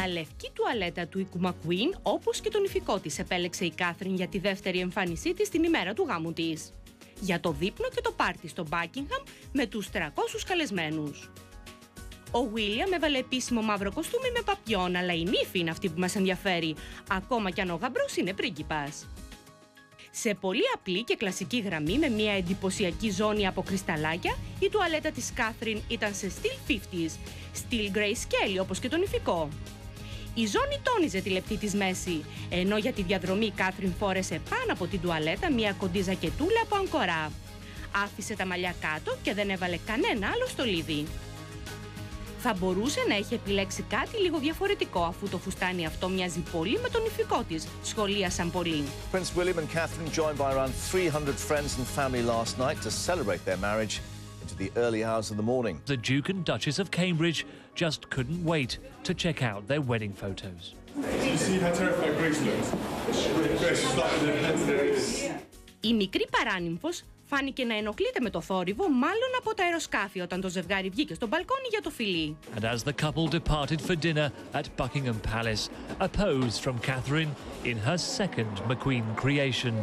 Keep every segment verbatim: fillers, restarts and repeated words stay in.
Μια λευκή τουαλέτα του οίκου McQueen, όπως και τον υφικό της, επέλεξε η Κάθριν για τη δεύτερη εμφάνισή της την ημέρα του γάμου της. Για το δείπνο και το πάρτι στο Buckingham με τους τριακόσιους καλεσμένους. Ο Βίλιαμ έβαλε επίσημο μαύρο κοστούμι με παπιόν, αλλά η νύφη είναι αυτή που μας ενδιαφέρει, ακόμα κι αν ο γαμπρός είναι πρίγκιπας. Σε πολύ απλή και κλασική γραμμή, με μια εντυπωσιακή ζώνη από κρυσταλλάκια, η τουαλέτα της Κάθριν ήταν σε στυλ πενηκά, στυλ grayscale όπως και τον υφικό. Η ζώνη τόνιζε τη λεπτή της μέση, ενώ για τη διαδρομή η Κάθριν φόρεσε πάνω από την τουαλέτα μια κοντή ζακετούλα από αγκορά. Άφησε τα μαλλιά κάτω και δεν έβαλε κανένα άλλο στολίδι. Θα μπορούσε να έχει επιλέξει κάτι λίγο διαφορετικό, αφού το φουστάνι αυτό μοιάζει πολύ με τον υφικό της, σχολίασαν πολλοί. Prince William and Catherine joined by around three hundred friends and family last night to celebrate their marriage into the early hours of the morning. The Duke and Duchess of Cambridge just couldn't wait to check out their wedding photos. You see how terrified Grace looks? Grace is like the head. Η μικρή παράνυμφος φάνηκε να ενοχλείται με το θόρυβο, μάλλον από τα αεροσκάφη, όταν το ζευγάρι βγήκε στο μπαλκόνι για το φιλί. And as the couple departed for dinner at Buckingham Palace, a pose from Catherine in her second McQueen creation.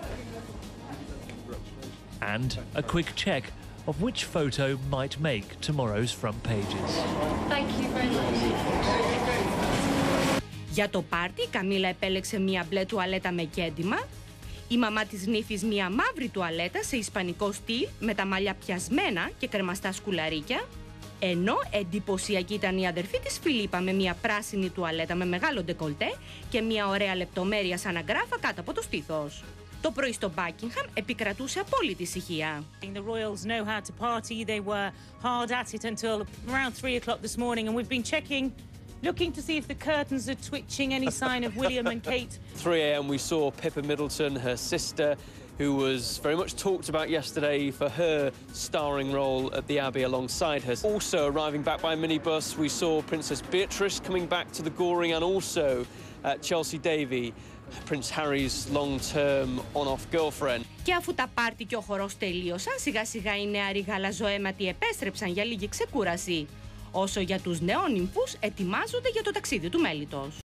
And a quick check of which photo might make tomorrow's front pages. Thank you very much. Για το πάρτι, η Καμίλα επέλεξε μια μπλε τουαλέτα με κέντημα. Η μαμά της νύφης μια μαύρη τουαλέτα σε ισπανικό στυλ με τα μαλλιά πιασμένα και κρεμαστά σκουλαρίκια, ενώ εντυπωσιακή ήταν η αδερφή της Φιλίππα με μια πράσινη τουαλέτα με μεγάλο ντεκολτέ και μια ωραία λεπτομέρεια σαν αγκράφα κάτω από το στήθος. Το πρωί στο Buckingham επικρατούσε απόλυτη ησυχία. The royals know how to party. They were hard at it until around three o'clock this morning, and we've been checking, looking to see if the curtains are twitching, any sign of William and Kate. three a m we saw Pippa Middleton, her sister, who was very much talked about yesterday for her starring role at the Abbey alongside her. Also arriving back by minibus, we saw Princess Beatrice coming back to the Goring, and also uh, Chelsea Davy, Prince Harry's long-term on-off girlfriend. Και αφού τα πάρτι και ο χορός τελείωσαν, σιγά σιγά οι νεαροί γαλαζοαίματοι επέστρεψαν για λίγη ξεκούραση. Όσο για τους νεόνυμφους, ετοιμάζονται για το ταξίδι του μέλιτος.